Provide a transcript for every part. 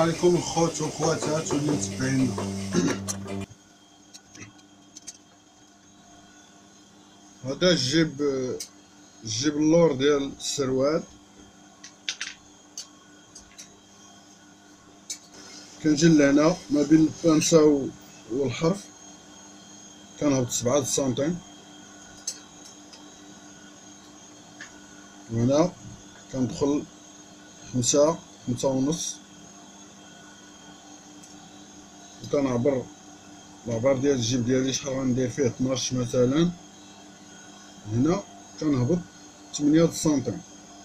عليكم الخوت والخواتات واللي متبعينا. هذا الجيب اللور ديال السروال. كنجي لهنا ما بين البانسا والحرف، كنهبط 7 سنتيم، وهنا كندخل 5 ونص، وكنعبر العبار ديال الجيب ديالي. شحال غندير فيه؟ 12 مثلا. هنا كنهبط 8 سنتيم.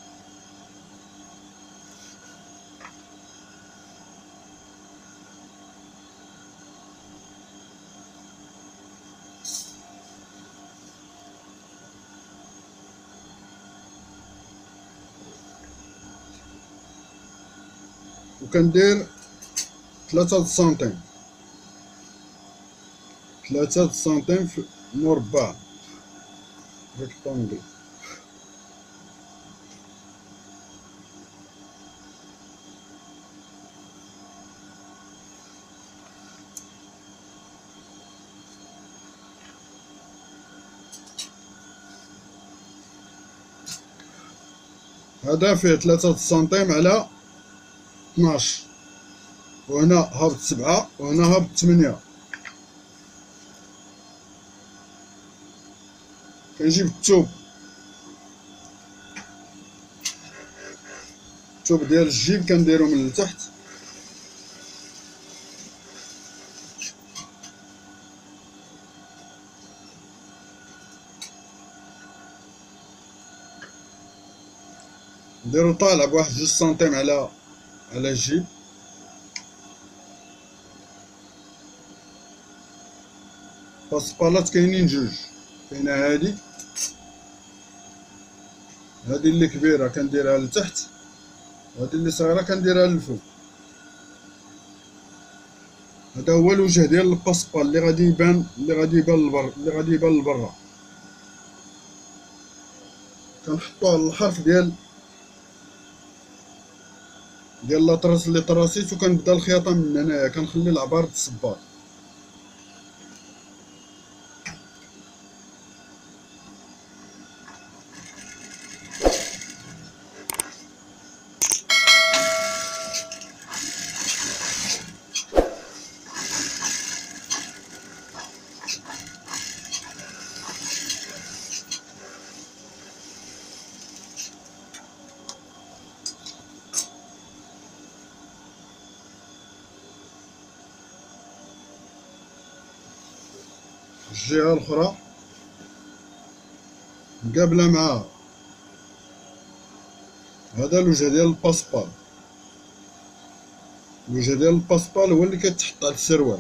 وكندير 3 سنتيم، 3 سنتيم في مربع ريكتونغل. هذا فيه 3 سنتيم على 12، وهنا هابط 7 وهنا هابط 8. كنجيب الثوب ديال الجيب كنديرو من التحت، نديرو طالع بواحد 2 سنتيم على الجيب. باسبالات كاينين جوج، كاينه هادي اللي كبيره كنديرها لتحت، وهادي اللي صغيره كنديرها للفوق. هذا هو الوجه ديال الباسبال اللي غادي يبان لبرا. كنحطوه على الحرف ديال لاطراس اللي طراسيت، وكنبدا الخياطه من هنايا. كنخلي العبار تصبر. الجهه الاخرى مقابله مع هذا الوجه ديال الباسبال. الوجه ديال الباسبال هو اللي كتحط على السروال.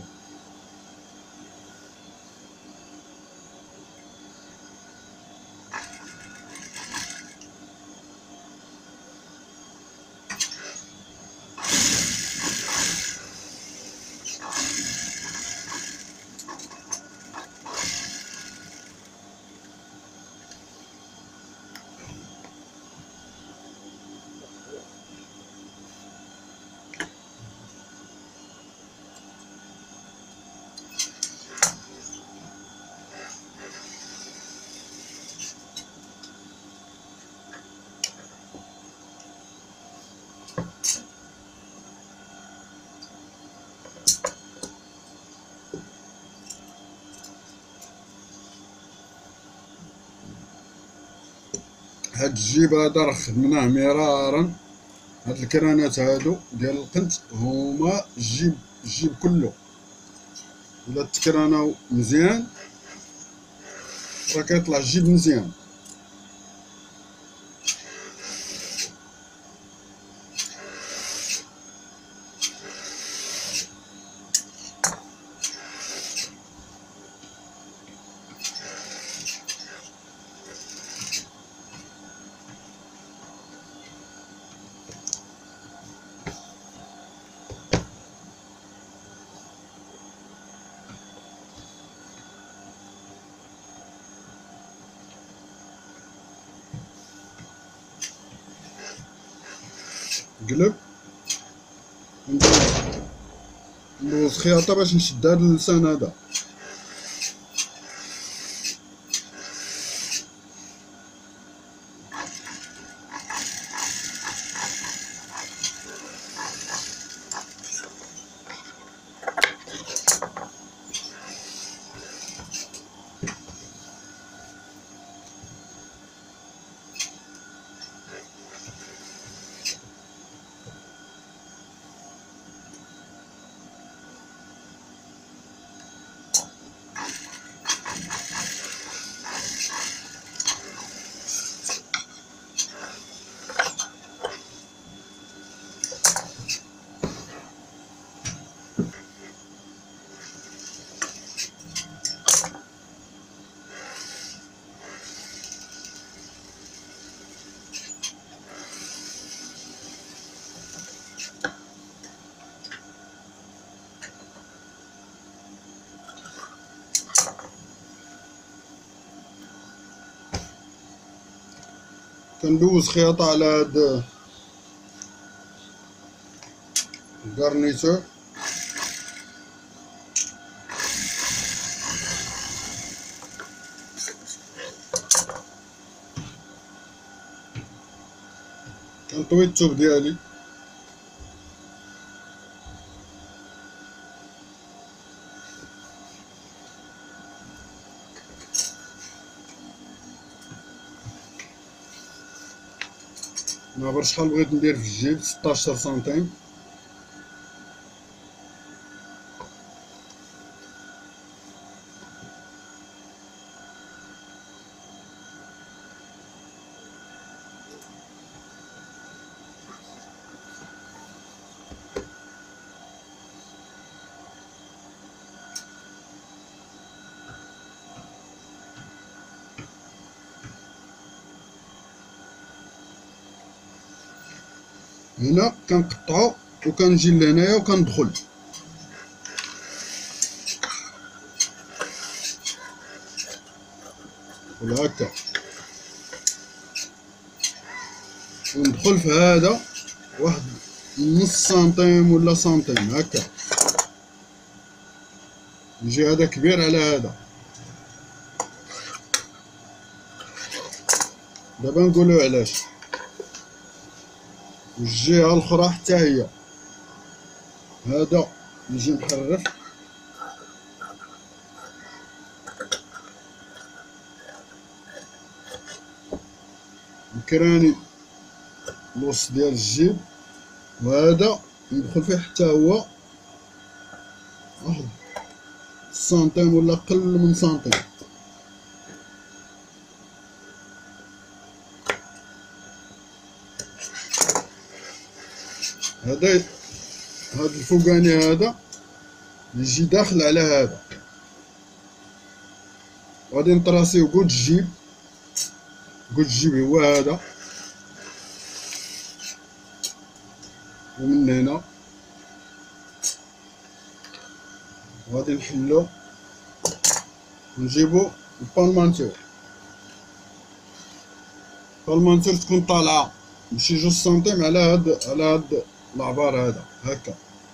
هاد الجيب هذا راه خدمناه مرارا. هاد الكرانات هادو ديال القنت هما الجيب كله. الا تكراناو مزيان راه كيطلع الجيب مزيان. قلب، ندير ندوز خياطة باش نشد هاد اللسان هذا. كندوز خياطة على هاد الكارنيتور. كنطوي الثوب ديالي. نعبر شحال بغيت ندير في الجيب، 16 سنتيم. هنا كنقطعو وكنجي لهنايا وكندخل ولا هكا، وندخل في هذا واحد نص سنتيم ولا سنتيم هكا، يجي هذا كبير على هذا. دابا نقولو علاش. والجهة الأخرى حتى هي هذا يجي محرف، نكراني الوسط ديال الجيب، وهذا ندخل فيه حتى هو واحد سنتيم ولا أقل من سنتيم. هذا الفوقاني هذا يجي داخل على هذا، غادي نطراسيو قد الجيب، قد الجيب هو هذا، ومن هنا غادي نحلو ونجيبو البالمانتور. البالمانتور تكون طالعة بشي 2 سنتيم على هاد العبار هذا هكا.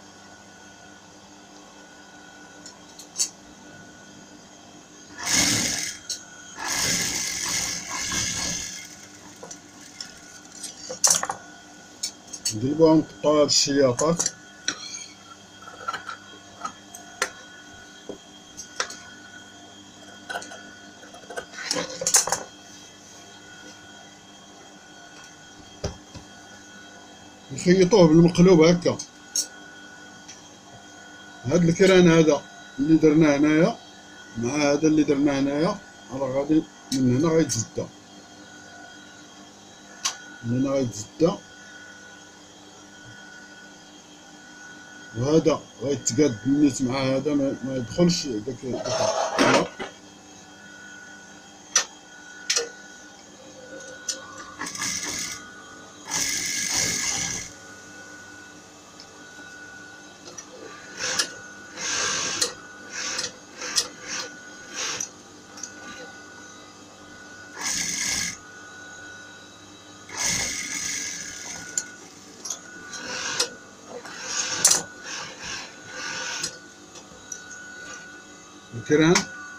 نقلبوها ونقطعوها هاد الشياطات. نخيطوه بالمقلوب هكا. هاد الكران هذا اللي درناه هنايا مع هذا اللي درناه هنايا، راه غادي من هنا غيتزدا، من هنا غيتزدا، وهذا غيتقاد نيت مع هذا، ما يدخلش داك الكران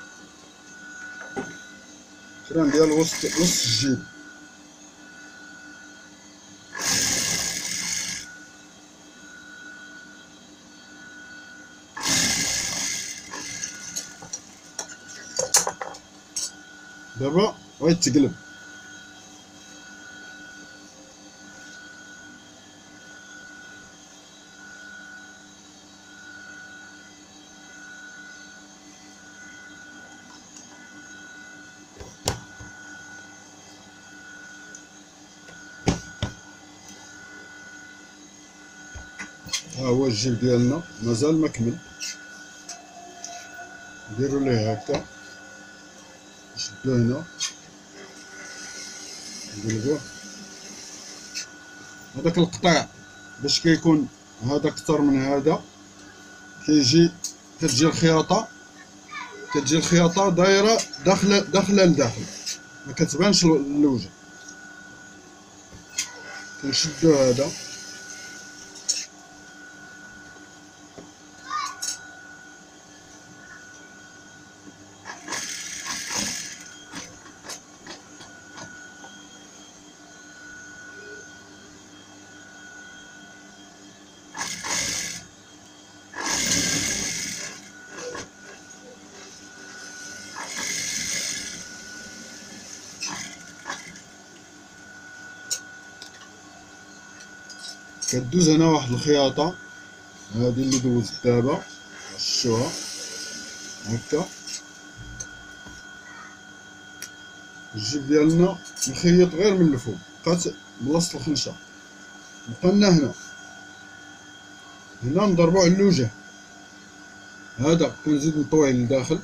ديال وسط الجيب. دابا غيتقلب. ها هو الجيب ديالنا مازال ما كمل. نديرو ليه هكا، نشدو هنا، نقلبوه. هذاك القطيع باش كيكون هذا كتر من هذا، كتجي الخياطة دايرة داخلة لداخل، ما كتبانش الوجه. كنشدو هذا كدوز هنا واحد الخياطة، هادي اللي دوزت دابا، شفتوها هكا. الجيب ديالنا نخيط غير من الفوق، بقات بلاصة الخنشة. بقالنا هنا نضربو على الوجه، هذا كنزيد نطويه لداخل.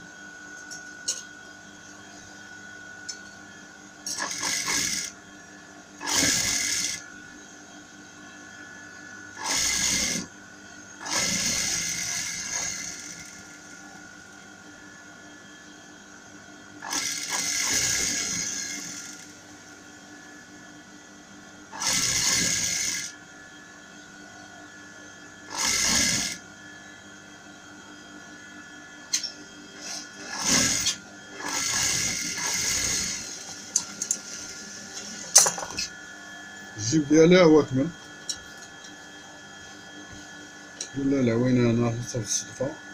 الجيب ديالها هو كمل. ولا العوينة هنا حسب الصدفة.